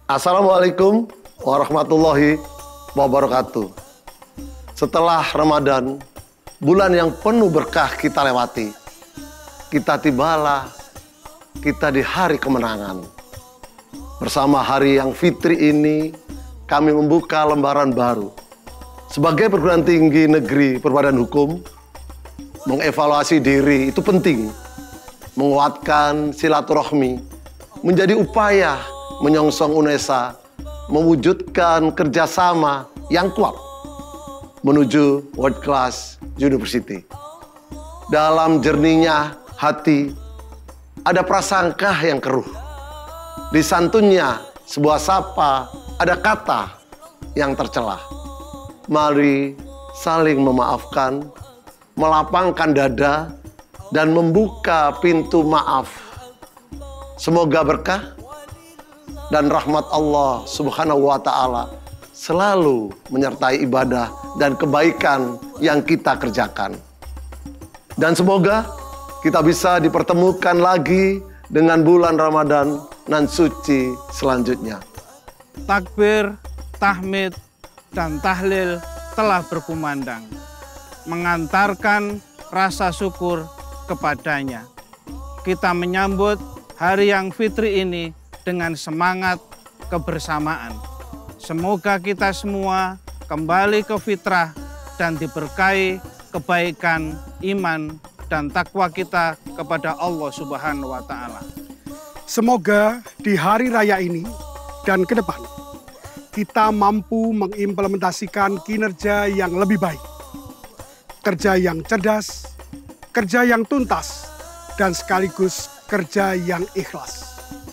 Assalamualaikum warahmatullahi wabarakatuh. Setelah Ramadan, bulan yang penuh berkah kita lewati, kita tibalah kita di hari kemenangan. Bersama hari yang fitri ini, kami membuka lembaran baru. Sebagai perguruan tinggi negeri berbadan hukum, mengevaluasi diri itu penting. Menguatkan silaturahmi menjadi upaya menyongsong UNESA, mewujudkan kerjasama yang kuat menuju world class university. Dalam jernihnya hati, ada prasangka yang keruh. Di santunnya sebuah sapa, ada kata yang tercelah. Mari saling memaafkan, melapangkan dada, dan membuka pintu maaf. Semoga berkah dan rahmat Allah Subhanahu wa Ta'ala selalu menyertai ibadah dan kebaikan yang kita kerjakan. Dan semoga kita bisa dipertemukan lagi dengan bulan Ramadan nan suci selanjutnya. Takbir, tahmid, dan tahlil telah berkumandang, mengantarkan rasa syukur kepadanya. Kita menyambut hari yang fitri ini dengan semangat kebersamaan. Semoga kita semua kembali ke fitrah dan diberkahi kebaikan, iman, dan takwa kita kepada Allah Subhanahu wa Ta'ala. Semoga di hari raya ini dan ke depan kita mampu mengimplementasikan kinerja yang lebih baik, kerja yang cerdas, kerja yang tuntas, dan sekaligus kerja yang ikhlas.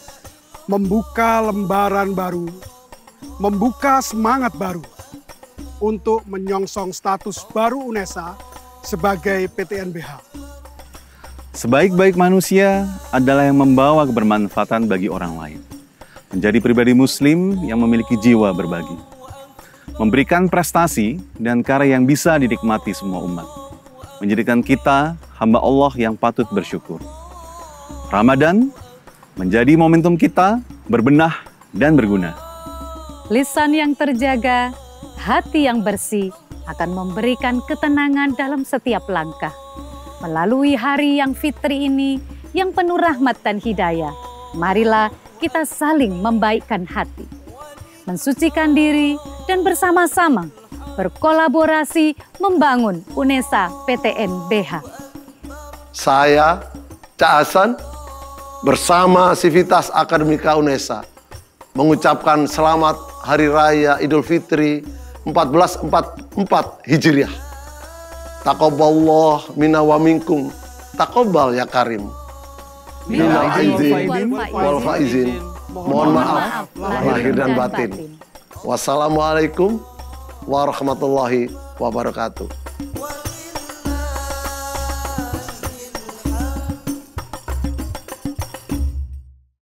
Membuka lembaran baru, membuka semangat baru untuk menyongsong status baru UNESA sebagai PTNBH. Sebaik-baik manusia adalah yang membawa kebermanfaatan bagi orang lain. Menjadi pribadi muslim yang memiliki jiwa berbagi. Memberikan prestasi dan karya yang bisa dinikmati semua umat. Menjadikan kita hamba Allah yang patut bersyukur. Ramadan menjadi momentum kita berbenah dan berguna. Lisan yang terjaga, hati yang bersih akan memberikan ketenangan dalam setiap langkah. Melalui hari yang fitri ini yang penuh rahmat dan hidayah, marilah kita saling membaikkan hati, mensucikan diri, dan bersama-sama berkolaborasi membangun UNESA PTNBH. Saya, Cak Hasan, bersama Sivitas Akademika UNESA mengucapkan selamat Hari Raya Idul Fitri 1444 Hijriah. Taqabbalallahu minna wa minkum. Taqabbal ya Karim. Minal aidin wal faizin. Mohon maaf lahir dan batin. Wassalamualaikum warahmatullahi wabarakatuh.